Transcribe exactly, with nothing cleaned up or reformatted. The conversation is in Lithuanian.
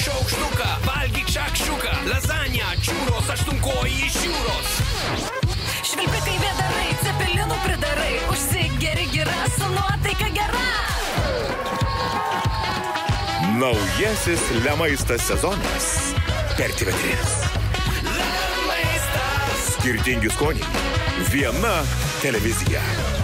šaukštuką, valgyk šakščiuką, lazaniją, čiūros, aštunkoji iš jūros. Švilpikai vėdarai, cepelinų pridarai, užsigeri gira, su nuotaika gera. Naujasis Lemaistas sezonas per T V trys. Lemaistas. Skirtingi skoniai, viena televizija.